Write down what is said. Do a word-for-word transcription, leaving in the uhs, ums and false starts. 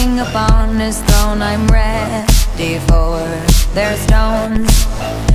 king upon his throne, I'm ready for their stones.